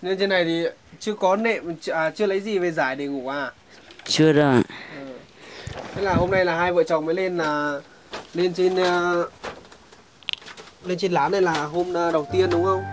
Lên trên này thì chưa có nệm, chưa lấy gì về giải để ngủ à? Chưa đâu. Thế là hôm nay là hai vợ chồng mới lên là lên trên lán này là hôm đầu tiên đúng không?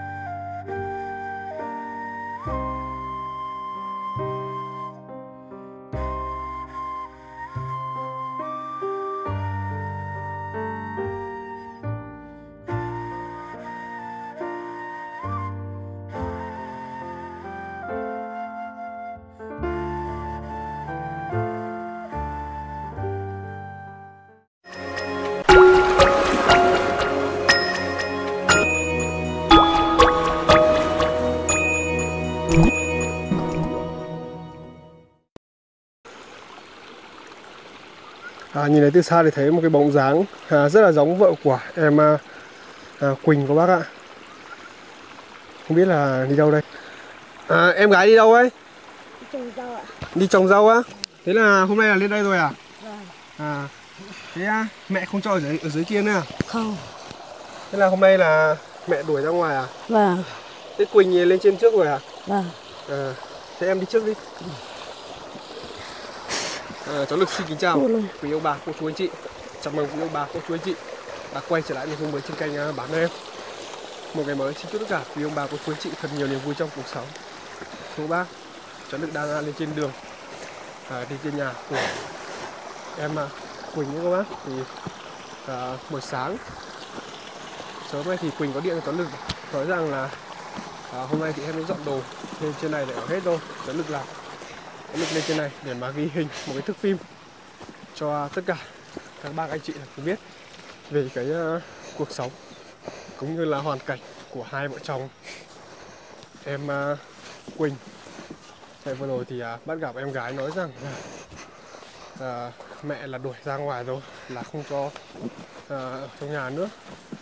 Nhìn thấy từ xa thì thấy một cái bóng dáng rất là giống vợ của em Quỳnh của bác ạ. Không biết là đi đâu đây. Em gái đi đâu ấy? Đi trồng rau ạ. Đi trồng rau á? Thế là hôm nay là lên đây rồi à? Vâng. Thế mẹ không cho ở dưới kia nữa à? Không. Thế là hôm nay là mẹ đuổi ra ngoài à? Vâng. Thế Quỳnh lên trên trước rồi à? Vâng. Thế em đi trước đi. Cháu Lực xin kính chào quý ông bà, cô chú anh chị. Chào mừng quý ông bà, cô chú anh chị đã quay trở lại nội dung mới trên kênh Bán Em. Một ngày mới xin chúc tất cả quý ông bà, cô chú anh chị thật nhiều niềm vui trong cuộc sống. Thưa bác, cháu Lực đang lên trên đường đi trên nhà của em Quỳnh các bác. Thì buổi sáng sớm nay thì Quỳnh có điện cho cháu Lực nói rằng là hôm nay thì em mới dọn đồ lên trên này để ở hết rồi. Cháu Lực là Lực lên trên này để mà ghi hình một cái thước phim cho tất cả các bác anh chị cùng biết về cái cuộc sống cũng như là hoàn cảnh của hai vợ chồng em Quỳnh. Thế vừa rồi thì bắt gặp em gái nói rằng là mẹ là đuổi ra ngoài rồi, là không cho ở trong nhà nữa.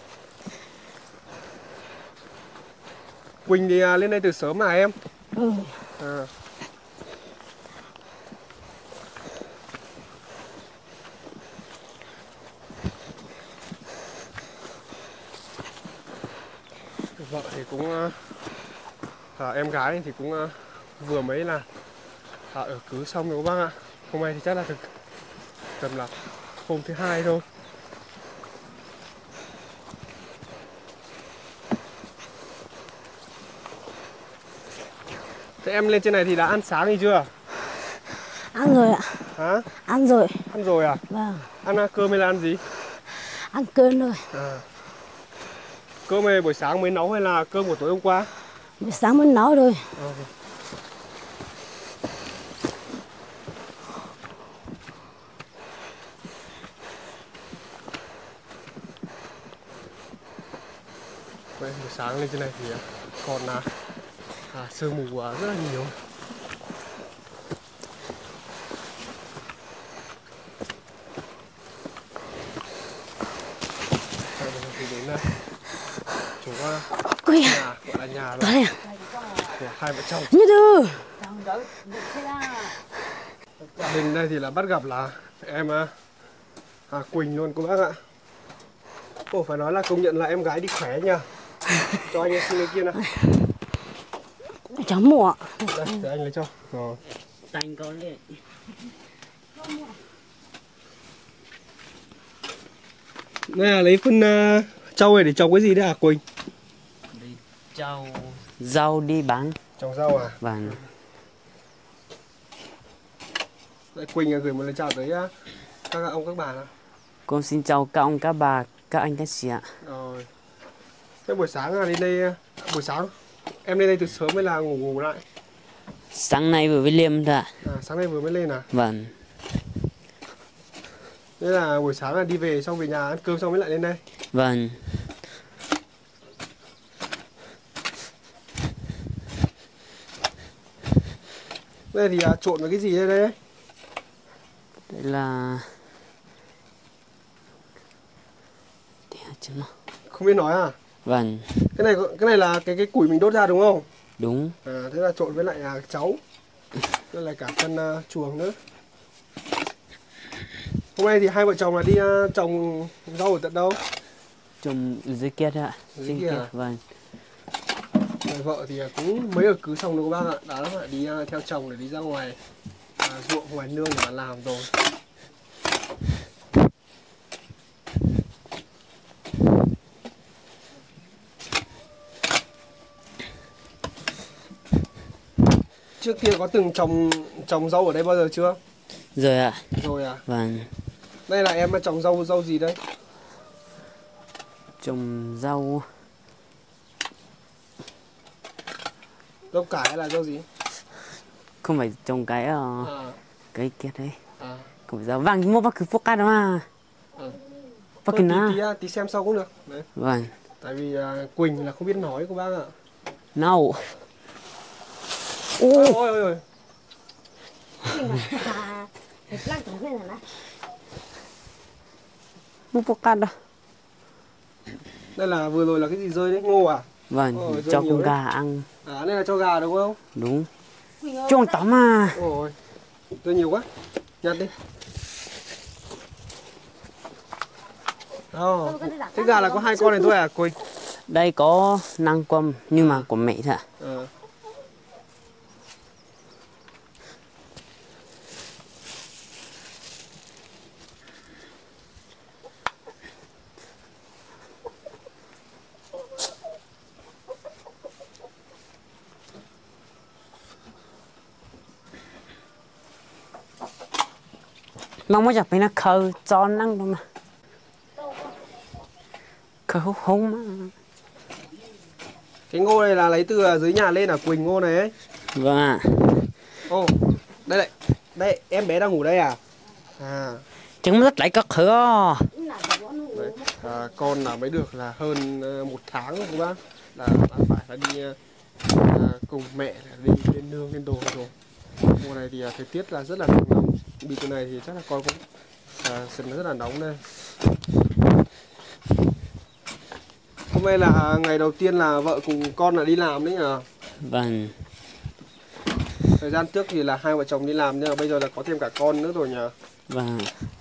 Quỳnh thì lên đây từ sớm mà em. Vợ thì cũng em gái thì cũng vừa mới là ở cứu xong rồi các bác ạ. Hôm nay thì chắc là tầm là hôm thứ hai thôi. Thế em lên trên này thì đã ăn sáng gì chưa? Ăn rồi ạ. Hả? Ăn rồi. Ăn rồi à? Vâng. Ăn cơm hay là ăn gì? Ăn cơm rồi. Cơm này buổi sáng mới nấu hay là cơm của tối hôm qua? Buổi sáng mới nấu rồi. Buổi sáng lên trên này thì còn sương mù rất là nhiều. Thì đến chỗ nhà, gọi là nhà của hai vợ chồng. Như từ Bên đây thì là bắt gặp là em Quỳnh luôn cô bác ạ. Ồ, phải nói là công nhận là em gái đi khỏe nha. Cho anh xin lấy kia nào. cháu mùa. Đây, để anh lấy cho. Rồi. Tanh có đấy. Đây là lấy phân trâu này để trồng cái gì đấy hả Quỳnh? Để trồng rau đi bán. Trồng rau à? Vâng. Đây, Quỳnh gửi một lời chào tới các ông các bà nào. Con xin chào các ông các bà, các anh các chị ạ. Rồi. Thế buổi sáng là lên đây, buổi sáng em lên đây từ sớm hay là ngủ lại? Sáng nay vừa mới liêm thôi ạ. Sáng nay vừa mới lên à? Vâng. Thế là buổi sáng là đi về xong về nhà ăn cơm xong mới lại lên đây? Vâng. Đây thì trộn với cái gì đây đấy? Đây là... Không biết nói à? Vâng. Cái này là cái củi mình đốt ra đúng không? Đúng. Thế là trộn với lại cháu. Đây là cả phân chuồng nữa. Hôm nay thì hai vợ chồng là đi trồng rau ở tận đâu? Trồng dưới kia thôi ạ. Dưới kia à? Vâng. Đây vợ thì cũng mới ở cưới xong đâu các bác ạ, đã phải đi theo chồng để đi ra ngoài ruộng ngoài nương để mà làm rồi. Trước kia có từng trồng dâu ở đây bao giờ chưa? Rồi ạ. Rồi à? Vâng. Đây là em trồng dâu gì đây? Trồng rau. Dâu cải hay là dâu gì? Không phải trồng cái cái kia đấy. Không phải rau vàng mua bác cứ phốt cát đó mà. Bác cứ na. Tí xem sau cũng được. Đấy. Vâng. Tại vì Quỳnh là không biết nói của bác ạ. Nào. Ôi ôi ôi. Mua phốt cát đó. Đây là vừa rồi là cái gì rơi đấy? Ngô à? Vâng, cho con gà ăn. À, đây là cho gà đúng không? Đúng. Chuông tắm à. Ôi, rơi nhiều quá. Nhặt đi. Thế gà là có 2 con này thôi à Quỳnh? Đây có năng quâm nhưng mà của mẹ thôi ạ. Mong muốn chặt phải nó khờ cho năng đâu mà. Khờ hút hống mà. Cái ngô này là lấy từ dưới nhà lên à Quỳnh, ngô này ấy? Vâng ạ. Ồ, đây lại. Đây, em bé đang ngủ đây à? À. Trứng rất lấy các khờ. Đấy, con là mới được là hơn 1 tháng rồi các bác. Là phải đi cùng mẹ đi lên nương lên đồ rồi. Mùa này thì thời tiết là rất là nóng. Bị cái này thì chắc là con cũng sân rất là nóng đây. Hôm nay là ngày đầu tiên là vợ cùng con là đi làm đấy nhỉ? Vâng. Thời gian trước thì là 2 vợ chồng đi làm nhưng mà bây giờ là có thêm cả con nữa rồi nhỉ? Vâng.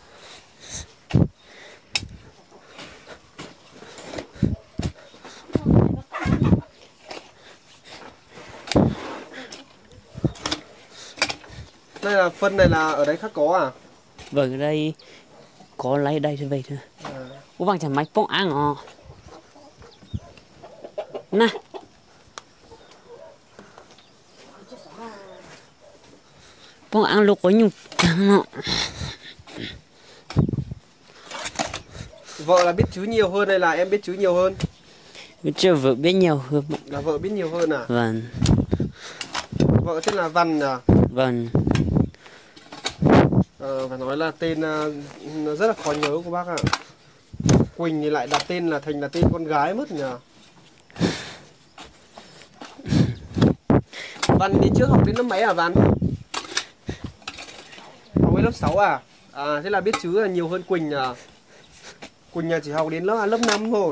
Đây là phân này là ở đấy khác có à? Vâng, ở đây có lấy đây thôi vậy thôi. Ủa vàng chẳng máy bông ăn à? Nè. Bông ăn lúc có nhục trắng. Vợ là biết chữ nhiều hơn hay là em biết chữ nhiều hơn? Chưa vợ biết nhiều hơn. Là vợ biết nhiều hơn à? Vâng. Vợ tên là Văn à? Vâng. Phải nói là tên rất là khó nhớ của bác ạ. Quỳnh thì lại đặt tên là thành là tên con gái mất nhỉ? Văn đi trước học đến lớp mấy à Văn? Học đến lớp 6 à? À thế là biết chữ là nhiều hơn Quỳnh à? Quỳnh chỉ học đến lớp 5 thôi.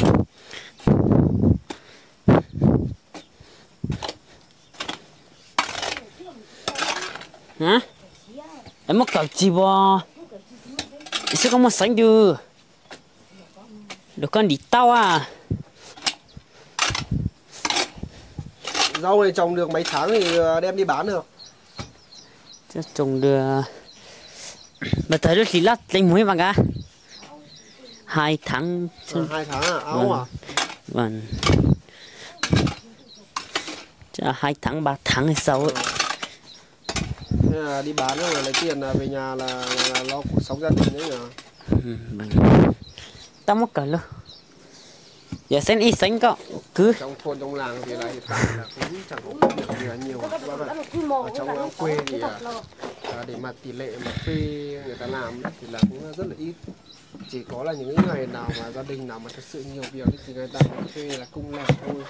Hả? Em mất cậu chi bò. Sao không mà sánh được? Được con đi tao à? Rau này trồng được mấy tháng thì đem đi bán được? Chắc trồng được. Mà tới lúc thì lát lên muối bằng cả 2 tháng. 2 tháng à? Áo à? Vâng. Chắc 2 tháng 3 tháng hay sau ấy. Thế là đi bán rồi lấy tiền về nhà là lo cuộc sống gia đình đấy nhỉ? Vâng. Tao mất cả luôn. Giờ xem ít sánh cậu cứ trong thôn trong làng thì là hiện tại là cũng chẳng có việc gì là nhiều các bạn ạ. Ở trong quê thì để mà tỷ lệ mà thuê người ta làm ấy, thì là cũng rất là ít. Chỉ có là những ngày nào mà gia đình nào mà thật sự nhiều việc thì người ta mới thuê là cung làm thôi.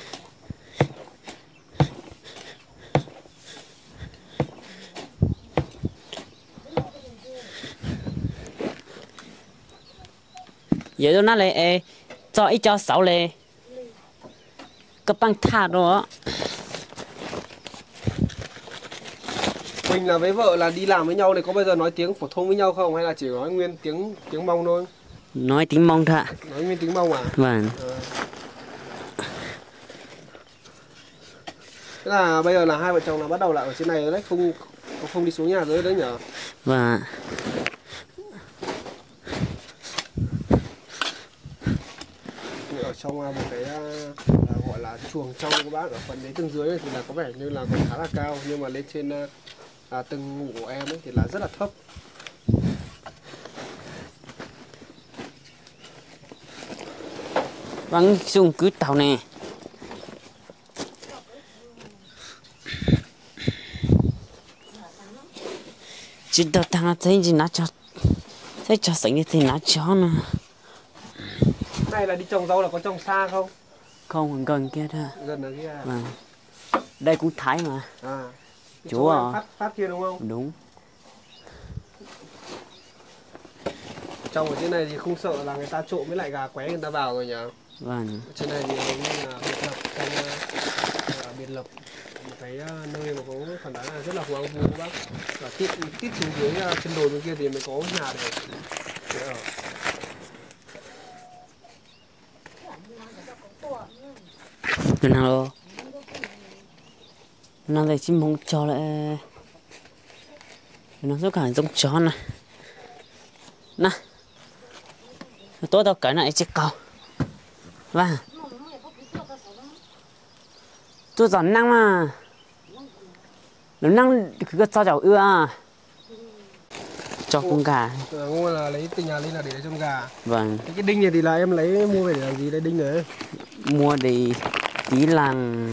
giờ tôi nói là cho ít cho 6 lệ cấp bằng thả đó. Mình là với vợ là đi làm với nhau này có bao giờ nói tiếng phổ thông với nhau không hay là chỉ nói nguyên tiếng Mông thôi? Nói tiếng Mông thôi ạ. Nói nguyên tiếng Mông à? Vâng. Thế là bây giờ là hai vợ chồng là bắt đầu lại ở trên này rồi đấy, không đi xuống nhà dưới đấy nhở? Và ở trong một cái gọi là chuồng trâu các bác, ở phần đến tầng dưới thì là có vẻ như là còn khá là cao, nhưng mà lên trên tầng ngủ của em ấy thì là rất là thấp. vắng dùng cứ tàu nè. Chỉ đợt thằng thấy gì nó cho thấy cho sánh như thì nó cho nè. Này là đi trồng rau là có trồng xa không? Không, gần kia thôi. Gần ở kia à? Vâng. Đây cũng Thái mà. À. Chú à. Phát kia đúng không? Đúng. Trồng ở trên này thì không sợ là người ta trộm với lại gà qué người ta vào rồi nhỉ? Vâng. Trên này thì hầu như là biệt lập, biệt lập một cái nơi mà có phản ánh là rất là hoang vu các bác. Và tít xuống dưới chân đồi bên kia thì mới có nhà để ở. Bên nào đâu? Nào đây chim bông cho lại. Nó rất cả giống chó này. Nè. Tôi đâu cái này chiếc cầu. Và tôi dọn năng mà. Nó năng cứ cho cháu ưa à. Cho con gà. Ngô là lấy từ nhà lên là để trong gà. Vâng. Cái đinh này thì là em lấy mua về để làm gì đây đinh này? Mua để tí làng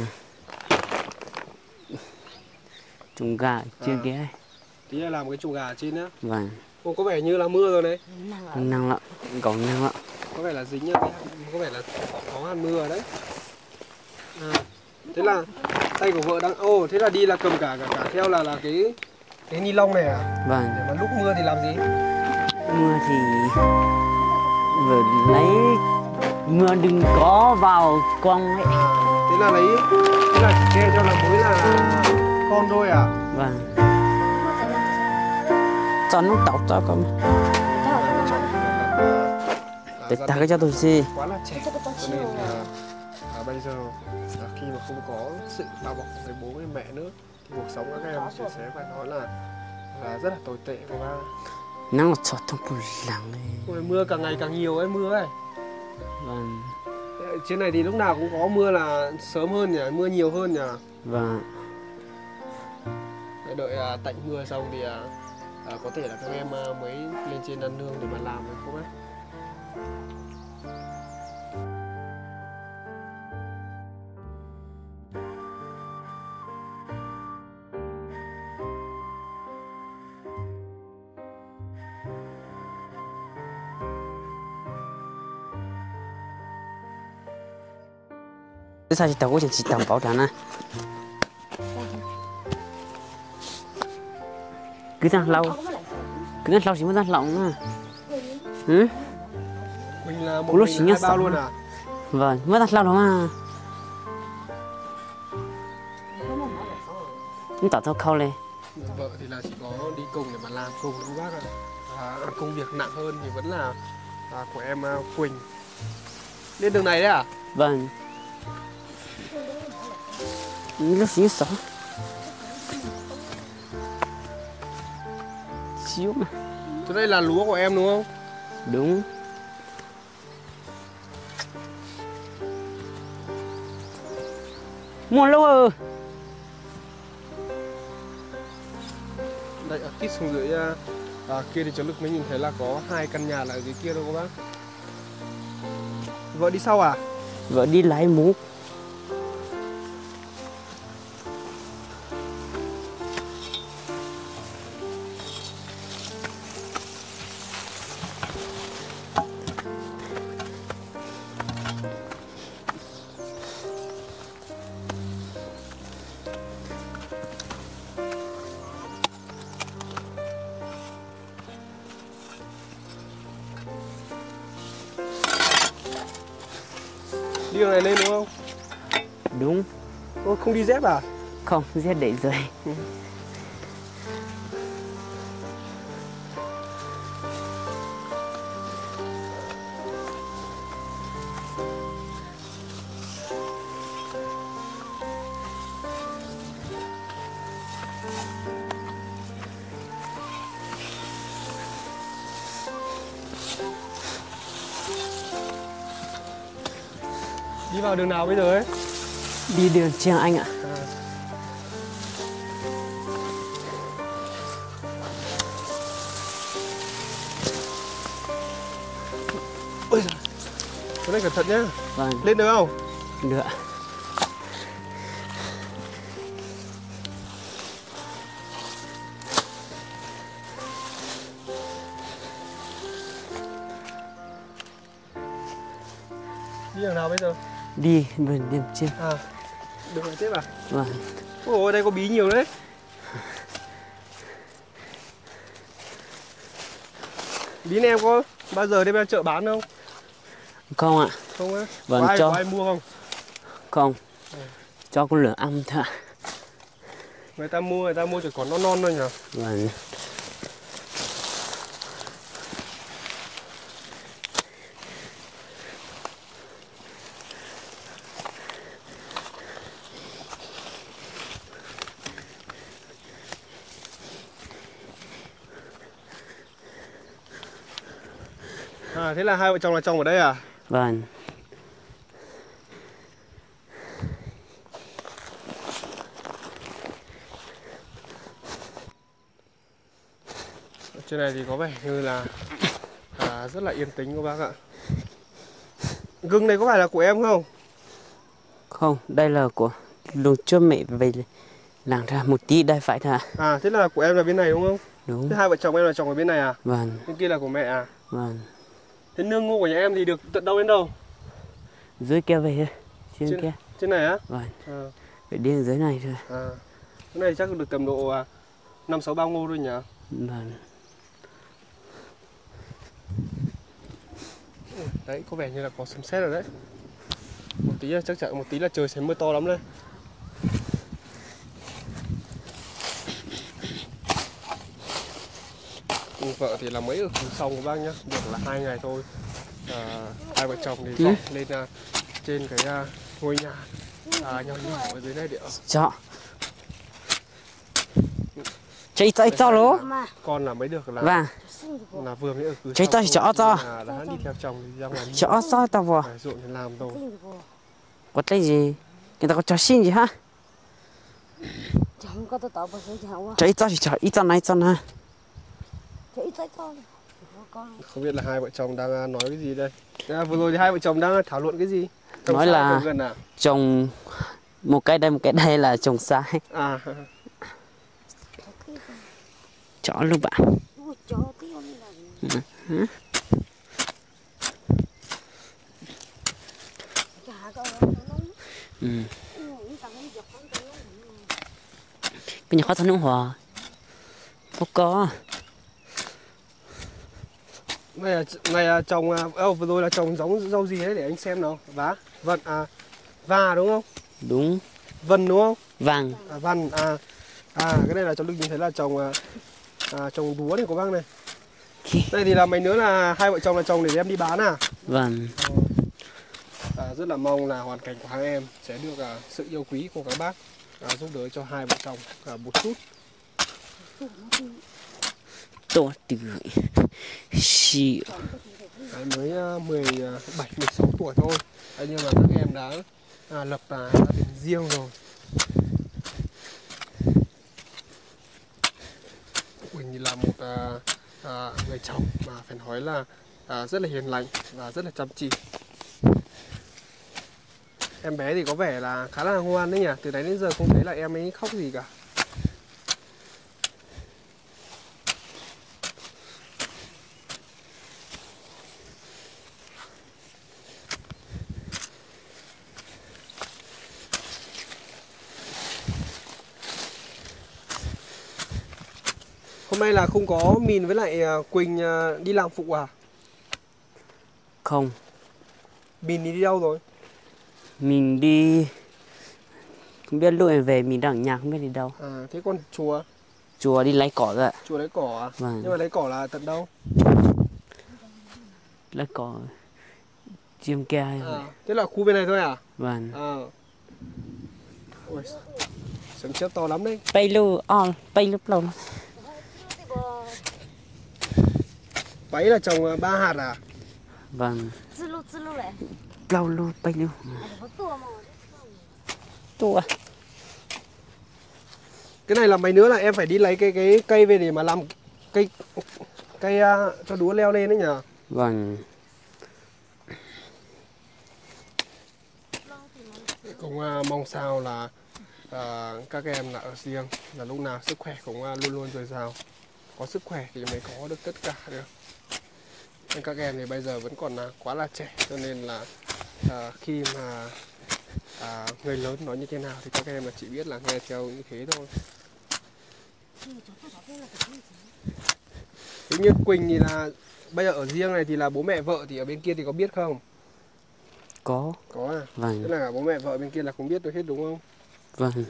trùng gà trên kia. Tí là làm cái chuồng gà trên á. Vâng. Ô, có vẻ như là mưa rồi đấy. Năng lắm, còn năng lắm. Có vẻ là dính nhá, có vẻ là có hạt mưa đấy. Thế là tay của vợ đang thế là đi là cầm cả theo là cái ni lông này à? Vâng. Để mà lúc mưa thì làm gì? Mưa thì vừa lấy mưa đừng có vào con ấy. Thế là che cho là mới là con thôi à? Vâng. Cho nó tóc cho con. Để ta cái cho tôi xí. Quá là trẻ cho nên bây giờ khi mà không có sự bao bọc của người bố người mẹ nữa thì cuộc sống các em sẽ phải nói là rất là tồi tệ các ba. Nắng cho trong bụi lặng này. Ôi, mưa càng ngày càng nhiều ấy, mưa ấy. Vâng. Trên này thì lúc nào cũng có mưa là sớm hơn nhỉ, mưa nhiều hơn nhỉ. Vâng. Đợi tạnh mưa xong thì có thể là các em mới lên trên ăn nương để mà làm được không ấy. Cái sao chị tao cũng chỉ tao bảo trả nè. Cứ ra lâu chỉ mới ra lỏng nè. Mình là một lúc mình hai bao luôn à? Vâng, mới ra lâu đó mà. Nó tỏ theo khâu lên. Vợ thì là chỉ có đi cùng để mà làm cùng với bác ạ. Công việc nặng hơn thì vẫn là của em Quỳnh. Lên đường này đấy à? Vâng. Lúc xíu sợ. Xíu mà. Chỗ đây là lúa của em đúng không? Đúng. Mua lâu rồi. Đây, tít xuống dưới kia thì cho lúc mới nhìn thấy là có 2 căn nhà là ở dưới kia đâu các bác. Vợ đi sau à? Vợ đi lái múc. Đi đường này lên đúng không? Đúng. Ô, không đi dép à? Không, dép để dưới. Đi vào đường nào bây giờ ấy? Đi đường Trang Anh ạ. Ôi giời, chỗ này cẩn thận nhá. Vâng. Lên được không? Được ạ. Đi đường nào bây giờ? Đi đường trên. À, đường này tiếp à? Vâng. Ôi, đây có bí nhiều đấy. Bí này em có bao giờ đem ra chợ bán không? Không ạ. Không á? Vâng, Có ai mua không? Không. Cho con lửa ăn thôi ạ. Người ta mua chỉ còn non non thôi nhỉ? Vâng. À, thế là hai vợ chồng là trồng ở đây à? Vâng. Ở trên này thì có vẻ như là rất là yên tĩnh các bác ạ. Gừng này có phải là của em không? Không, đây là của lúc cho mẹ về làm ra một tí đây phải thôi ạ. À, thế là của em là bên này đúng không? Đúng. Thế hai vợ chồng em là trồng ở bên này à? Vâng. Bên kia là của mẹ à? Vâng. Thế nương ngô của nhà em thì được tận đâu đến đâu? Dưới kia về trên kia. Trên này á? Vâng. À. Phải đi dưới này thôi. À. Cái này chắc được tầm độ 5-6 bao ngô thôi nhỉ? Vâng. Đấy, có vẻ như là có sấm sét rồi đấy. Một tí là chắc chắn một tí là trời sẽ mưa to lắm đây. Vợ thì là mới ở cùng xong các bác nhá, được là 2 ngày thôi. Hai vợ chồng thì dọn lên trên cái ngôi nhà nhỏ nhỏ ở dưới này để ở. Chọ. Chạy tay to lố. Con là mới được là Vâng. là vừa mới ở cứ Chạy tay chọ to. đã đi theo chồng thì ra ngoài Chọ to tao vào. phải ruộng để làm thôi. Có tay gì? Người ta có chó xin gì hả? Chạy to thì chọ ít to này to nè. Không biết là hai vợ chồng đang nói cái gì đây. Vừa rồi thì hai vợ chồng đang thảo luận cái gì? Trồng nói sai là trồng gần à? trồng một cái đây là trồng sai. À. Chó luôn bạn. Cái nhà khó thằng nước hòa. Không có. Này là trồng vừa rồi là trồng giống rau gì đấy để anh xem nào. Vân và đúng không? Đúng. Vân đúng không? Vàng. Vân cái này là cháu Đức nhìn thấy là trồng búa này của bác này. Đây thì là mấy nữa là hai vợ chồng là trồng để đem đi bán à? Vâng. Rất là mong là hoàn cảnh của hai em sẽ được sự yêu quý của các bác giúp đỡ cho hai vợ chồng một chút. To tuổi. Xì. Mới 17-16 tuổi thôi. Nhưng mà các em đã lập gia đình riêng rồi. Quỳnh thì là một người chồng mà phải nói là rất là hiền lành và rất là chăm chỉ. Em bé thì có vẻ là khá là ngoan đấy nhỉ. Từ đấy đến giờ không thấy là em ấy khóc gì cả. Hôm nay là không có Mìn với lại Quỳnh đi làm phụ à? Không. Mìn đi đâu rồi? Mình đi. Không biết lúc em về mình đang ở nhà không biết đi đâu. Thế con chùa? Chùa đi lấy cỏ rồi ạ. Chùa lấy cỏ à? Vâng. Nhưng mà lấy cỏ là tận đâu? Lấy cỏ chim ke. Thế là khu bên này thôi à? Vâng. Ôi, Sấm chớp to lắm đấy. Bay lu bay lúc lâu. Váy là trồng 3 hạt à? Vâng. Lâu lu bay lu. Tua. Cái này là mấy nữa là em phải đi lấy cái cây về để mà làm cây cho đúa leo lên đấy nhỉ? Vâng. Cũng mong sao là các em là ở riêng là lúc nào sức khỏe cũng luôn luôn dồi dào, có sức khỏe thì mới có được tất cả được. Nhưng các em thì bây giờ vẫn còn quá là trẻ, cho nên là khi mà người lớn nói như thế nào thì các em là chỉ biết là nghe theo như thế thôi. Thế như Quỳnh thì là bây giờ ở riêng này thì là bố mẹ vợ thì ở bên kia thì có biết không? Có À? Vâng. Tức là bố mẹ vợ bên kia là cũng biết được hết đúng không? Vâng.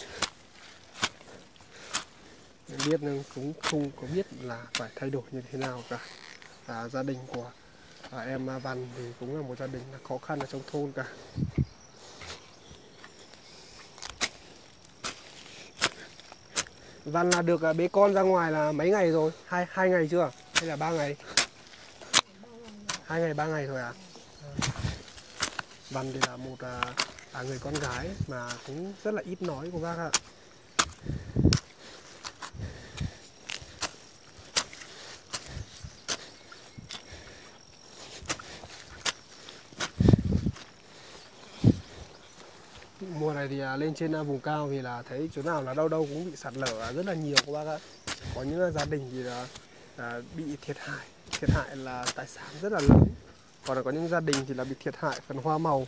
Biết nhưng cũng không có biết là phải thay đổi như thế nào cả. Gia đình của em Văn thì cũng là một gia đình khó khăn ở trong thôn cả. Văn là được bế con ra ngoài là mấy ngày rồi? Hai ngày chưa? Hay là 3 ngày? 2 ngày 3 ngày thôi à? Văn thì là một người con gái mà cũng rất là ít nói của bác ạ. Mùa này thì lên trên vùng cao thì là thấy chỗ nào là đâu đâu cũng bị sạt lở rất là nhiều các bác ạ. Có những gia đình thì là bị thiệt hại là tài sản rất là lớn. Còn là có những gia đình thì là bị thiệt hại phần hoa màu.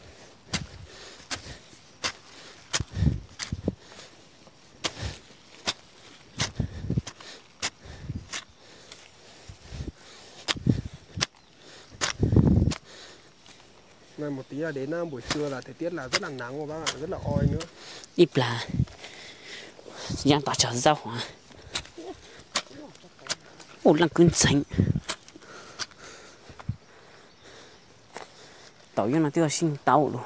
Này một tí là đến buổi trưa là thời tiết là rất là nắng của bác ạ, rất là oi nữa. Ít là giang tỏa trở rau hả? Ủa là cơn sánh. Tàu yêu là tiêu sinh tàu luôn.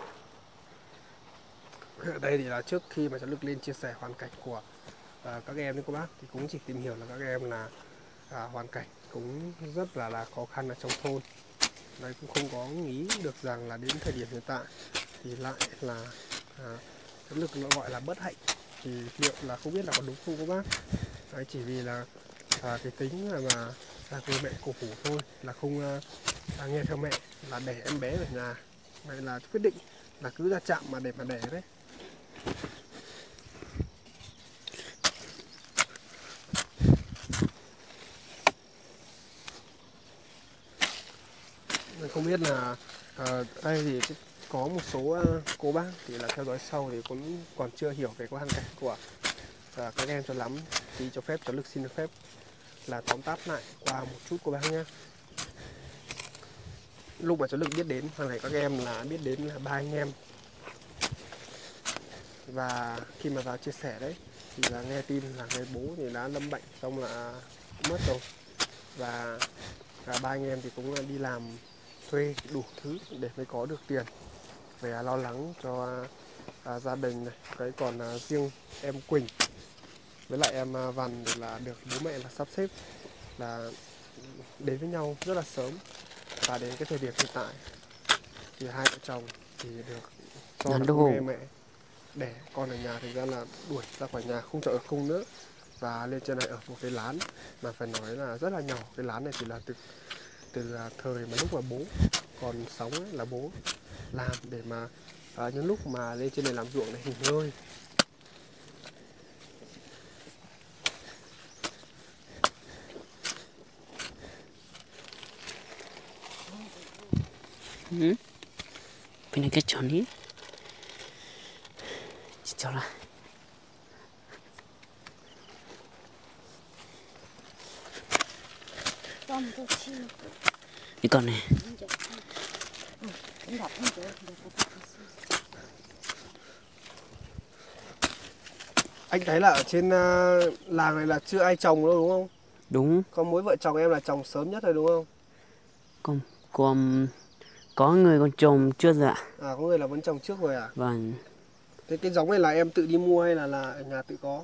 Ở đây thì là trước khi mà cháu Lực lên chia sẻ hoàn cảnh của các em đấy cô bác thì cũng chỉ tìm hiểu là các em là hoàn cảnh cũng rất là khó khăn ở trong thôn. Đấy, cũng không có nghĩ được rằng là đến thời điểm hiện tại thì lại là cháu Lực nó gọi là bất hạnh, thì liệu là không biết là có đúng không cô bác. Đấy, chỉ vì là cái tính mà là người mẹ cổ hủ thôi, là không nghe theo mẹ, là để em bé ở nhà. Vậy là quyết định là cứ ra trạm mà để đấy. Không biết là đây thì có một số cô bác thì là theo dõi sau thì cũng còn chưa hiểu về hoàn cảnh của các em cho lắm, thì cho phép cháu Lực xin được phép là tóm tắt lại qua một chút cô bác nhé. Lúc mà cháu Lực biết đến hoàn cảnh các em là biết đến là 3 anh em, và khi mà vào chia sẻ đấy thì là nghe tin là người bố thì đã lâm bệnh xong là mất rồi, và 3 anh em thì cũng đi làm thuê đủ thứ để mới có được tiền về lo lắng cho gia đình này. Cái còn riêng em Quỳnh với lại em Văn thì là được bố mẹ là sắp xếp là đến với nhau rất là sớm, và đến cái thời điểm hiện tại thì hai vợ chồng thì được do là không nghe mẹ đẻ con ở nhà, thành ra là đuổi ra khỏi nhà, không cho ở cung nữa, và lên trên này ở một cái lán mà phải nói là rất là nhỏ. Cái lán này thì là từ thời mà lúc mà bố còn sống ấy, là bố làm để mà những lúc mà lên trên này làm ruộng này nghỉ ngơi. Bên này cái chọn ý cho là cái con này anh thấy là ở trên làng này là chưa ai trồng đâu đúng không? đúng. Có mỗi vợ chồng em là trồng sớm nhất rồi đúng không? Có người còn trồng chưa dạ. Có người là vẫn trồng trước rồi à? Vâng. Thế cái giống này là em tự đi mua hay là ở nhà tự có?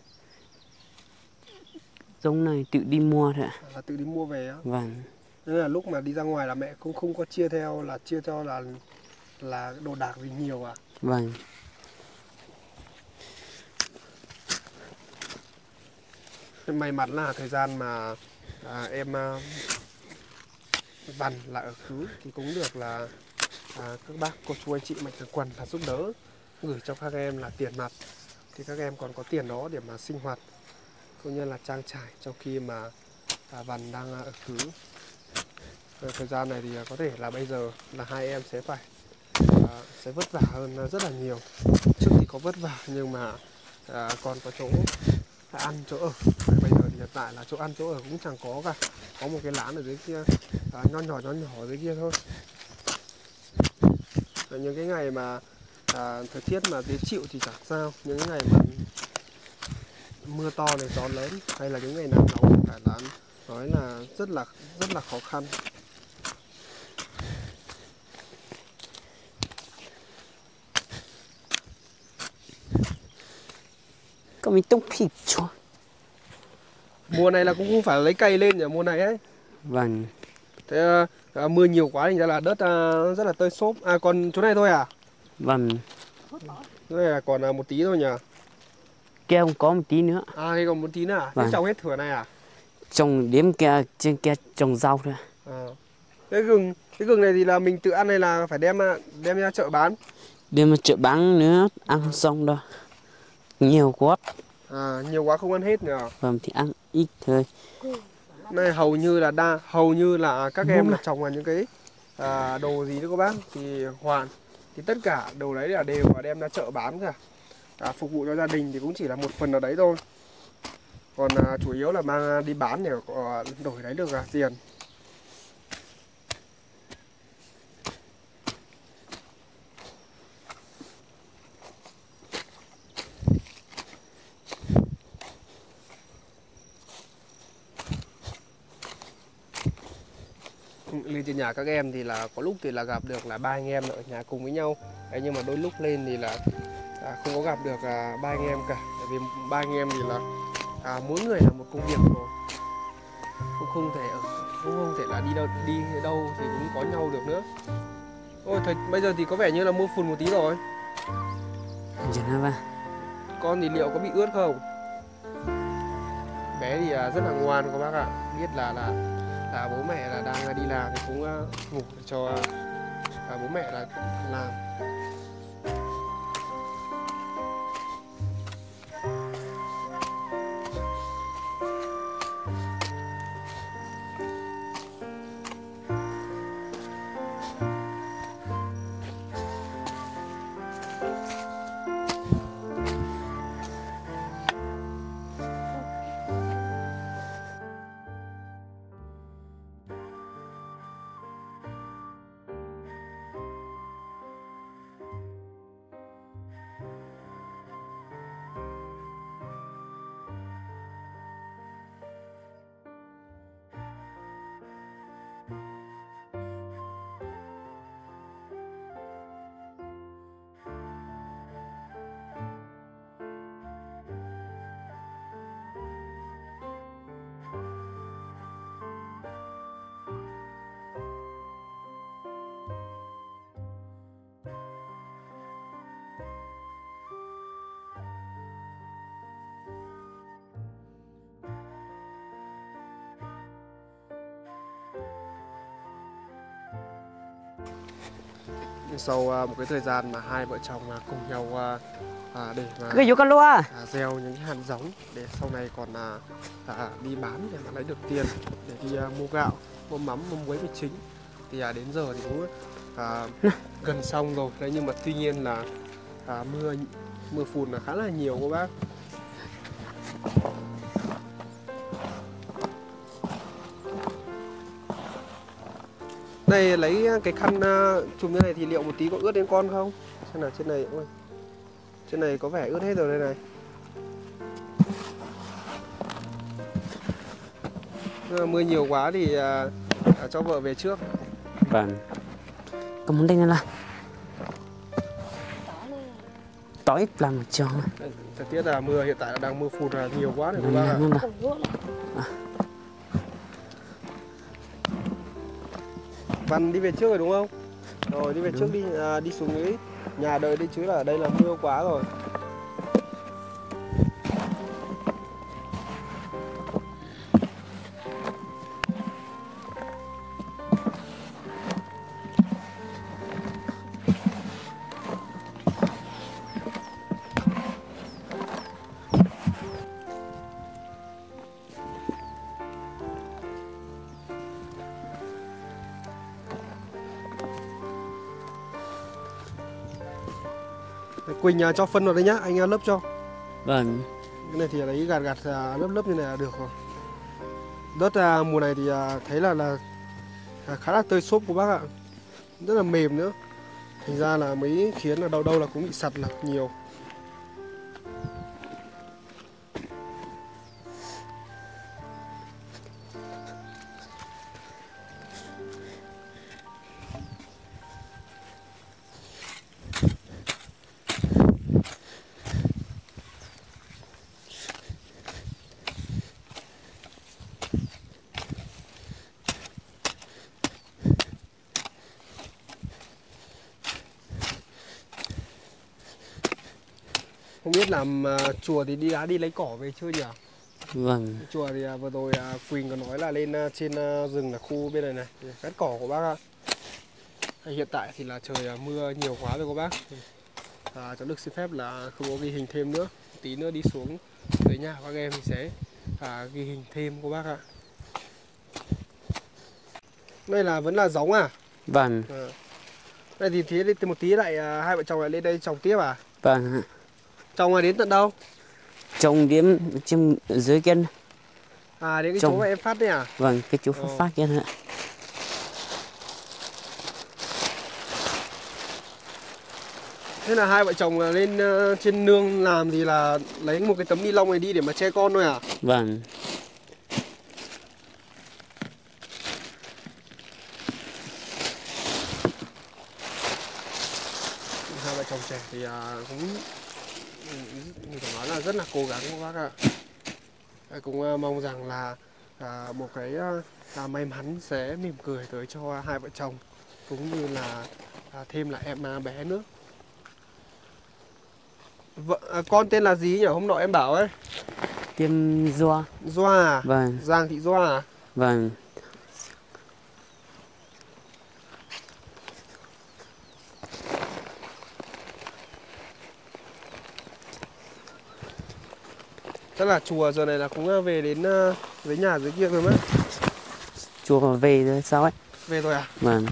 Giống này tự đi mua thôi ạ. Là tự đi mua về á? Vâng. Nên là lúc mà đi ra ngoài là mẹ cũng không có chia theo là đồ đạc gì nhiều à? Vâng. May mắn là thời gian mà em Văn là ở khứ thì cũng được là các bác cô chú anh chị mạnh thường quân là giúp đỡ, gửi cho các em là tiền mặt, thì các em còn có tiền đó để mà sinh hoạt cũng như là trang trải trong khi mà Văn đang ở khứ. Thời gian này thì có thể là bây giờ là hai em sẽ vất vả hơn rất là nhiều. Trước thì có vất vả nhưng mà còn có chỗ ăn chỗ ở. Bây giờ thì hiện tại là chỗ ăn chỗ ở cũng chẳng có cả, có một cái lán ở dưới kia nho nhỏ ở dưới kia thôi. Những cái ngày mà thời tiết mà dễ chịu thì chẳng sao, những cái ngày mà mưa to này, gió lớn hay là những ngày nắng nóng phải là nói là rất là khó khăn. Có mình tung thịt cho. Mùa này là cũng không phải lấy cây lên nhỉ, mùa này ấy. Vâng. Thế mưa nhiều quá thì ra là đất rất là tơi xốp. Còn chỗ này thôi à? Vâng. Chỗ này là còn một tí thôi nhỉ? Kia không có một tí nữa. Đây còn một tí nữa à? Vâng. Thế trồng hết thửa này à? Trồng điểm kia trên kia trồng rau thôi. Cái gừng này thì là mình tự ăn hay là phải đem ra chợ bán? Đem ra chợ bán nữa, ăn không xong đâu. Nhiều quá. Nhiều quá không ăn hết nhỉ? Vâng, thì ăn ít thôi. Này hầu như là các em là trồng vào những cái đồ gì đó các bác thì tất cả đồ đấy là đều đem ra chợ bán cả. Phục vụ cho gia đình thì cũng chỉ là một phần ở đấy thôi. Còn chủ yếu là mang đi bán để đổi lấy được tiền. Lên trên nhà các em thì là có lúc thì là gặp được là ba anh em ở nhà cùng với nhau. Đấy, nhưng mà đôi lúc lên thì là không có gặp được ba anh em cả. Tại vì ba anh em thì là mỗi người là một công việc rồi, cũng không thể là đi đâu thì cũng có nhau được nữa. Ôi bây giờ thì có vẻ như là mưa phùn một tí rồi. Con thì liệu có bị ướt không? Bé thì rất là ngoan các bác ạ. Biết là bố mẹ là đang đi làm thì cũng ngủ để cho bố mẹ là làm. Sau một cái thời gian mà hai vợ chồng cùng nhau để mà gieo những cái hạt giống để sau này còn đi bán để mà lấy được tiền để đi mua gạo, mua mắm, mua muối về chính, thì đến giờ thì cũng gần xong rồi. Đấy, nhưng mà tuy nhiên là mưa phùn là khá là nhiều các bác. Đây lấy cái khăn chùm như này thì liệu một tí có ướt đến con không? Xem nào, trên này, ôi, trên này có vẻ ướt hết rồi đây này. Mưa nhiều quá thì cho vợ về trước. Vâng. Cảm ơn đây là tỏ tối làm một tròn. Thời tiết là mưa, hiện tại là đang mưa phùn là nhiều quá này các bác ạ. Văn đi về trước rồi đúng không? Rồi đi về trước đi, đi xuống dưới nhà đợi đi chứ là ở đây là mưa quá rồi. Quỳnh cho phân vào đây nhá, anh lớp cho. Vâng. Cái này thì lấy gạt lớp như này là được rồi. Đất mùa này thì thấy là khá là tơi xốp của bác ạ. Rất là mềm nữa. Thành ra là mới khiến là đâu là cũng bị sạt lở nhiều. Không biết làm chùa thì đã đi lấy cỏ về chưa nhỉ? Vâng. Chùa thì vừa rồi Quỳnh có nói là lên trên rừng là khu bên này này để cắt cỏ của bác ạ. Hiện tại thì là trời mưa nhiều quá rồi các bác. Cháu được xin phép là không có ghi hình thêm nữa. Tí nữa đi xuống tới nhà các em thì sẽ ghi hình thêm của bác ạ. Đây là vẫn là giống à? Vâng. Đây thì thế một tí lại hai vợ chồng lại lên đây trồng tiếp à? Vâng. Trồng ngoài đến tận đâu? Trồng điểm trên dưới kia. Đến cái chỗ mà em phát đấy à? Vâng, cái chỗ phát kia nữa. Thế là hai vợ chồng lên trên nương làm thì là lấy một cái tấm ni lông này đi để mà che con thôi à? Vâng. Hai vợ chồng trẻ thì cũng mình phải nói là rất là cố gắng các bác ạ. Cũng mong rằng là một cái may mắn sẽ mỉm cười tới cho hai vợ chồng, cũng như là thêm là em bé nữa. Con tên là gì nhỉ? Hôm nọ em bảo ấy. Tiêm Doa. Doa à? Vâng. Giang Thị Doa à? Vâng. Tức là chùa giờ này là cũng về đến với nhà dưới kia rồi mất. Chùa về rồi sao ấy? Về rồi à? Vâng.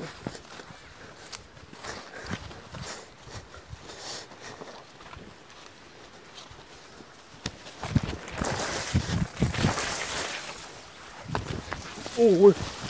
Ui.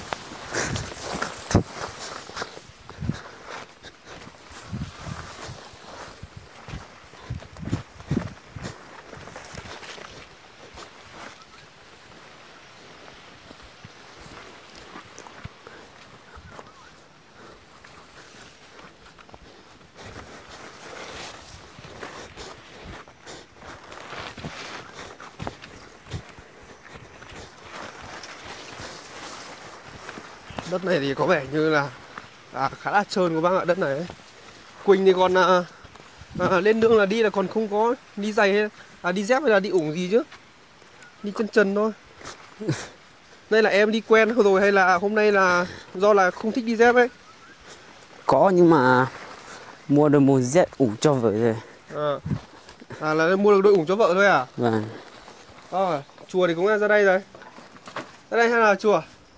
Đất này thì có vẻ như là khá là trơn của bác ạ, đất này ấy. Quỳnh thì còn lên nương là đi là còn không có đi giày hay đi dép hay là đi ủng gì chứ, đi chân trần thôi. Đây là em đi quen rồi hay là hôm nay là do là không thích đi dép ấy? Có nhưng mà mua được một dép ủng cho vợ rồi. Là mua được đôi ủng cho vợ thôi à? Vâng. Chùa thì cũng ra đây rồi. Ra đây hay là chùa?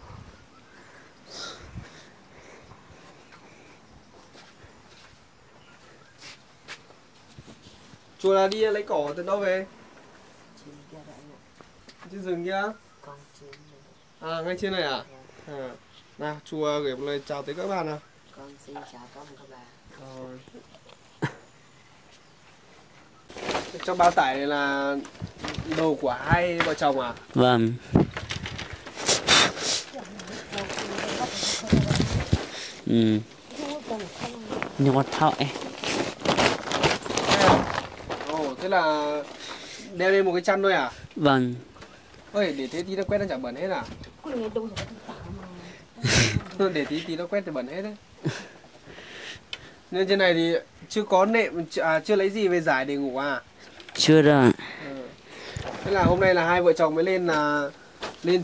Chùa là đi lấy cỏ từ đâu về? Trên rừng kia? Ngay trên này à? Nào, chùa gửi một lời chào tới các bạn nào. Con xin chào các bạn. Trong bao tải này là đồ của hai vợ chồng à? Vâng. Nhưng mà thọ ấy. Ồ, thế là đeo lên một cái chăn thôi à? Vâng. Ôi, để thế tí nó quét nó chả bẩn hết à? Để tí nó quét thì bẩn hết đấy. Nên trên này thì chưa có nệm, chưa lấy gì về giải để ngủ à? Chưa đâu. Ừ. Thế là hôm nay là hai vợ chồng mới lên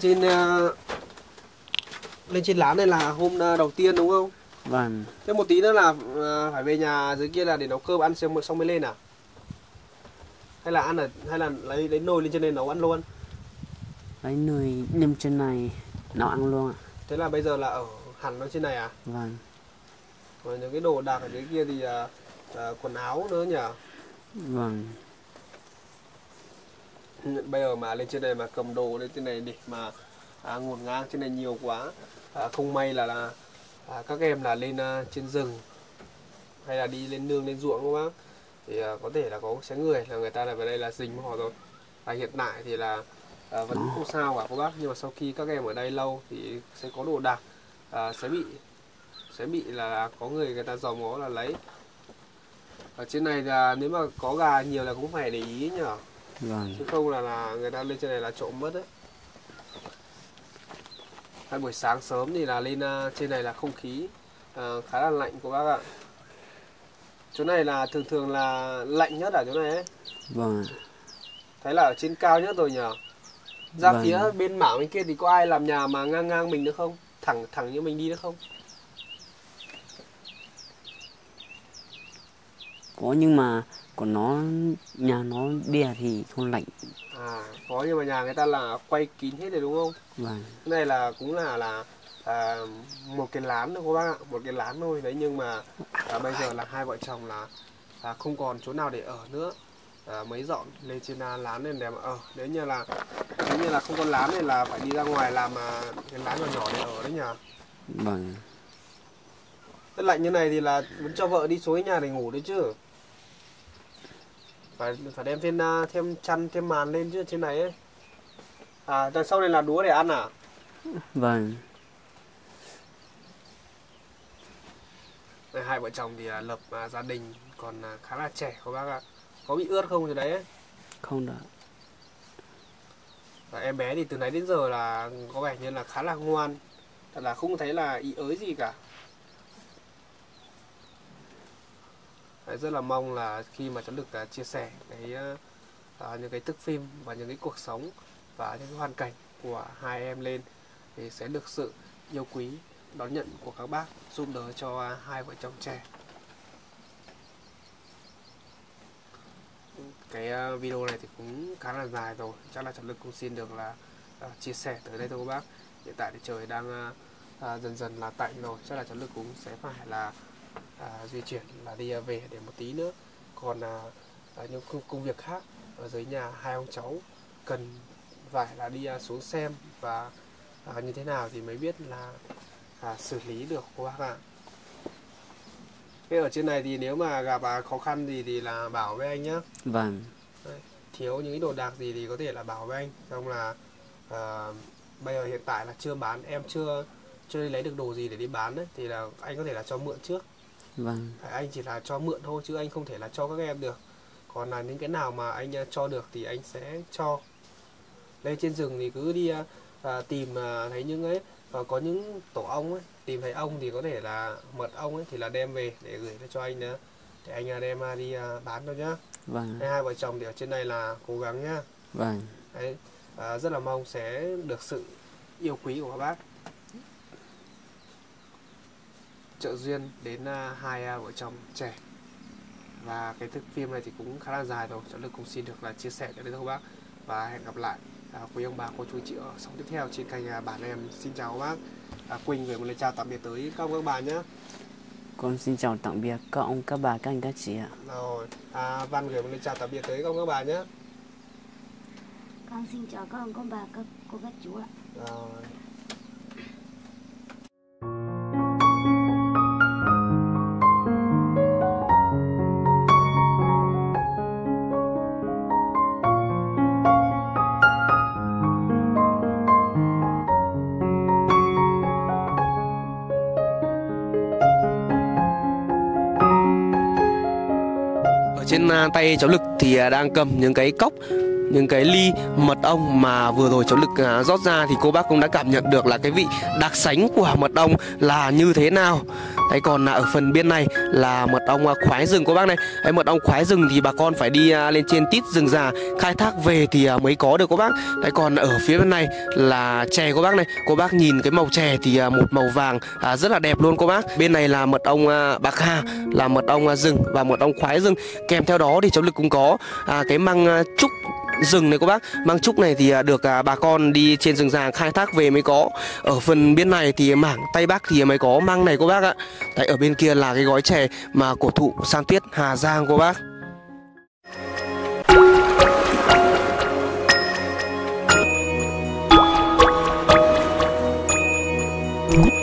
trên lán này là hôm đầu tiên đúng không? Vâng. Thế một tí nữa là phải về nhà dưới kia là để nấu cơm ăn xong mới lên à? Hay là ăn hay là lấy nồi lên trên đây nấu ăn luôn? Lấy nồi nêm trên này nấu ăn luôn ạ. Thế là bây giờ là ở hẳn ở trên này à? Vâng. Và những cái đồ đạc ở dưới kia thì quần áo nữa nhỉ? Vâng. Bây giờ mà lên trên này mà cầm đồ lên trên này để mà ngổn ngang trên này nhiều quá, không may là các em là lên trên rừng hay là đi lên nương lên ruộng đúng không bác? Thì có thể là có sẽ người là người ta là vào đây là rình họ rồi. Và hiện tại thì là vẫn không sao cả các bác, nhưng mà sau khi các em ở đây lâu thì sẽ có đồ đạc sẽ bị là có người ta dòm ngó là lấy. Ở trên này là nếu mà có gà nhiều là cũng phải để ý nhỉ. Vâng. Chứ không là người ta lên trên này là trộm mất đấy. Hay buổi sáng sớm thì là lên trên này là không khí khá là lạnh của bác ạ. Chỗ này là thường là lạnh nhất ở chỗ này ấy. Vâng. Thấy là ở trên cao nhất rồi nhỉ. Ra Vâng. phía bên mảng bên kia thì có ai làm nhà mà ngang mình nữa không? Thẳng như mình đi nữa không? Có nhưng mà còn nhà nó bia thì không lạnh. Có nhưng mà nhà người ta là quay kín hết rồi đúng không? Vâng. Cái này là cũng là một cái lán thôi các bác ạ, một cái lán thôi đấy, nhưng mà bây giờ là hai vợ chồng là không còn chỗ nào để ở nữa, mới dọn lên trên lán này để mà ở. Nếu như là không có lán này là phải đi ra ngoài làm cái lán nhỏ nhỏ để ở đấy nhỉ. Vâng. Rất lạnh như này thì là vẫn cho vợ đi xuống nhà để ngủ đấy chứ. Phải đem thêm chăn thêm màn lên chứ trên này ấy. Đằng sau này là đũa để ăn à? Vâng. Hai vợ chồng thì lập gia đình còn khá là trẻ các bác ạ. Có bị ướt không thì đấy ấy? Không được. Và em bé thì từ nãy đến giờ là có vẻ như là khá là ngoan, thật là không thấy là ý ới gì cả. Đấy, rất là mong là khi mà cháu được chia sẻ những cái thước phim và những cái cuộc sống và những cái hoàn cảnh của hai em lên thì sẽ được sự yêu quý, đón nhận của các bác, giúp đỡ cho hai vợ chồng trẻ. Cái video này thì cũng khá là dài rồi, chắc là cháu Lực cũng xin được là chia sẻ tới đây thôi các bác. Hiện tại thì trời đang dần dần là tạnh rồi, chắc là cháu Lực cũng sẽ phải là di chuyển là đi về để một tí nữa. Còn những công việc khác ở dưới nhà hai ông cháu cần phải là đi xuống xem và như thế nào thì mới biết là xử lý được các bác ạ. Thế ở trên này thì nếu mà gặp khó khăn gì thì là bảo với anh nhé. Vâng. Đấy, thiếu những cái đồ đạc gì thì có thể là bảo với anh. Xong là bây giờ hiện tại là chưa bán, em chưa lấy được đồ gì để đi bán đấy, thì là anh có thể là cho mượn trước. Vâng. Anh chỉ là cho mượn thôi chứ anh không thể là cho các em được. Còn là những cái nào mà anh cho được thì anh sẽ cho. Lên trên rừng thì cứ đi tìm thấy những ấy có những tổ ong ấy, tìm thấy ong thì có thể là mật ong ấy thì là đem về để gửi cho anh nữa, để anh đem đi bán thôi nhá. Vâng. Hai vợ chồng thì ở trên này là cố gắng nhá. Vâng. Đấy, rất là mong sẽ được sự yêu quý của các bác. Trợ duyên đến hai vợ chồng trẻ. Và cái thước phim này thì cũng khá là dài rồi, cháu Lực cũng xin được là chia sẻ tới đây thôi các bác. Và hẹn gặp lại quý ông bà cô chú chị ở sóng tiếp theo trên kênh Bản Em. Xin chào các bác. Quỳnh gửi một lời chào tạm biệt tới các ông các bà nhé. Con xin chào tạm biệt các ông các bà các anh các chị ạ. Rồi, Văn gửi một lời chào tạm biệt tới các ông các bà nhé. Con xin chào các ông các bà các cô các chú ạ. Rồi. trên tay cháu Lực thì đang cầm những cái cốc, những cái ly mật ong mà vừa rồi cháu Lực rót ra, thì cô bác cũng đã cảm nhận được là cái vị đặc sánh của mật ong là như thế nào. Đấy, còn ở phần bên này là mật ong khoái rừng cô bác này. Đấy, mật ong khoái rừng thì bà con phải đi lên trên tít rừng già khai thác về thì mới có được cô bác. Đấy, còn ở phía bên này là chè cô bác này. Cô bác nhìn cái màu chè thì một màu vàng rất là đẹp luôn cô bác. Bên này là mật ong bạc hà, là mật ong rừng và mật ong khoái rừng. Kèm theo đó thì cháu Lực cũng có cái măng trúc rừng này cô bác. Măng trúc này thì được bà con đi trên rừng già khai thác về mới có. Ở phần bên này thì mảng Tây Bắc thì mới có măng này cô bác ạ. Đấy, ở bên kia là cái gói chè mà cổ thụ San Tuyết Hà Giang cô bác.